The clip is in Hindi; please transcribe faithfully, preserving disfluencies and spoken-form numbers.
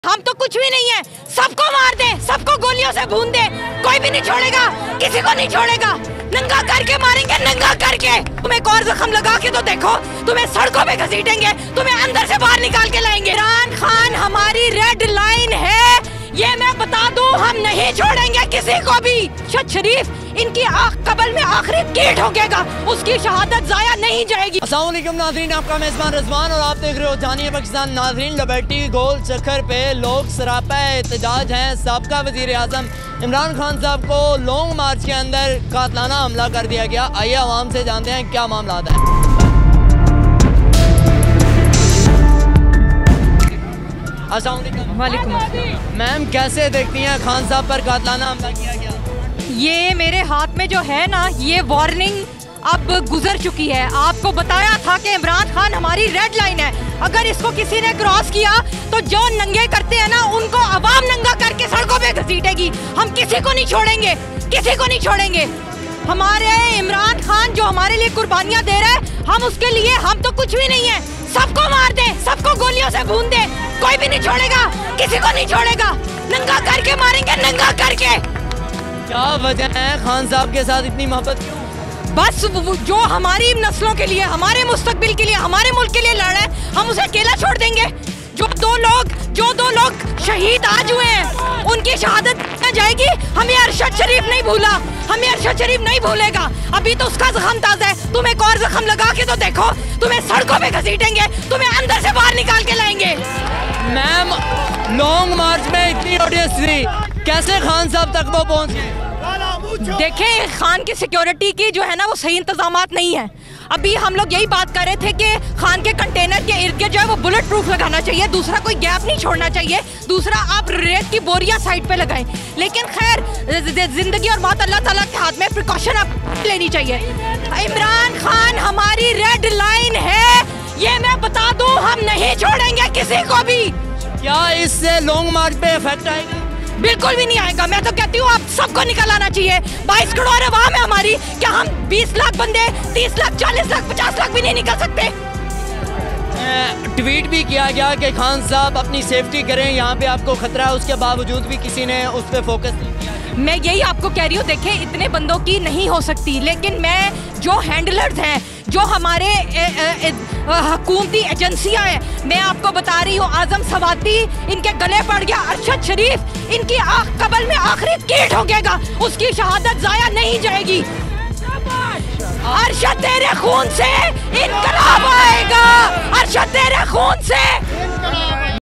हम तो कुछ भी नहीं है, सबको मार दे, सबको गोलियों से भून दे, कोई भी नहीं छोड़ेगा, किसी को नहीं छोड़ेगा, नंगा करके मारेंगे, नंगा करके। तुम्हें एक और जख्म लगा के तो देखो, तुम्हें सड़कों पे घसीटेंगे, तुम्हें अंदर से बाहर निकाल के लाएंगे। इमरान खान हमारी रेड लाइन है, ये मैं बता दूं, हम नहीं छोड़ेंगे किसी को भी। शहबाज शरीफ इनकी आँख कबल में आखिरी कीट ठोकेगा, उसकी शहादत जाया नहीं जाएगी। अस्सलाम वालेकुम नाज़रीन, आपका मेज़बान रिजवान और आप देख रहे हो जानिए पाकिस्तान। नाज़रीन, लिबर्टी गोल चक्कर पे लोग सरापा एहतजाज हैं। साबका वज़ीर आज़म इमरान खान साहब को लॉन्ग मार्च के अंदर कातलाना हमला कर दिया गया। आइए आवाम से जानते हैं क्या मामला है। अस्सलाम वालेकुम मैम, कैसे देखती हैं खान साहब पर कातलाना हमला किया गया? ये मेरे हाथ में जो है ना, ये वार्निंग अब गुजर चुकी है। आपको बताया था कि इमरान खान हमारी रेड लाइन है, अगर इसको किसी ने क्रॉस किया तो जो नंगे करते हैं ना, उनको अवाम नंगा करके सड़कों पे घसीटेगी। हम किसी को नहीं छोड़ेंगे, किसी को नहीं छोड़ेंगे। हमारे इमरान खान जो हमारे लिए कुर्बानियां दे रहा है, हम उसके लिए, हम तो कुछ भी नहीं है, सबको मार दे, सबको गोलियों से भून दे, कोई भी नहीं छोड़ेगा, किसी को नहीं छोड़ेगा, नंगा करके मारेंगे, नंगा करके। क्या वजह है खान साहब के साथ इतनी मोहब्बत क्यों? बस जो हमारी नस्लों के लिए, हमारे मुस्तकबिल के लिए, हमारे मुल्क के लिए लड़ रहे हैं, हम उसे अकेला छोड़ देंगे? जो दो लोग जो दो लोग शहीद आज हुए हैं, उनकी शहादत न जाएगी। हमें अरशद शरीफ नहीं भूला, हमें अरशद शरीफ नहीं भूलेगा। अभी तो उसका जख्म ताजा है, तुम एक और जख्म लगा के तो देखो, तुम्हें सड़कों पे घसीटेंगे, तुम्हें अंदर से बाहर निकाल के लाएंगे। मैम, लॉन्ग मार्च में इतनी ऑडियंस थी, कैसे खान साहब तक वो पहुंचे? देखें, खान की सिक्योरिटी की जो है ना, वो सही इंतजामात नहीं है। अभी हम लोग यही बात कर रहे थे कि खान के कंटेनर के इर्द गिर्द जो है वो बुलेट प्रूफ लगाना चाहिए, दूसरा कोई गैप नहीं छोड़ना चाहिए, दूसरा आप रेत की बोरियां साइड पे लगाएं। लेकिन खैर, जिंदगी और मौत अल्लाह ताला के हाथ में, प्रिकॉशन आप लेनी चाहिए। इमरान खान हमारी रेड लाइन है, ये मैं बता दूं, हम नहीं छोड़ेंगे किसी को भी। क्या इससे लॉन्ग मार्च पे इफेक्ट आएगा? बिल्कुल भी नहीं आएगा। मैं तो कहती हूँ आप सबको निकल आना चाहिए। बाईस करोड़ अवाम है हमारी, क्या हम बीस लाख बंदे, तीस लाख, चालीस लाख, पचास लाख भी नहीं निकल सकते? ट्वीट भी किया गया कि खान साहब अपनी सेफ्टी करें, यहाँ पे आपको खतरा है, उसके बावजूद भी किसी ने उस पर फोकस नहीं किया। मैं यही आपको कह रही हूँ, देखें, इतने बंदों की नहीं हो सकती, लेकिन मैं जो हैंडलर्स हैं, जो हमारे हुकूमती एजेंसियां हैं, मैं आपको बता रही हूँ, आजम सवाती इनके गले पड़ गया, अरशद शरीफ इनकी आँख कबल में आखिरी कीट ठोकेगा, उसकी शहादत जाया नहीं जाएगी। अरशद तेरे खून से इनकलाब आएगा, अरशद तेरे खून से।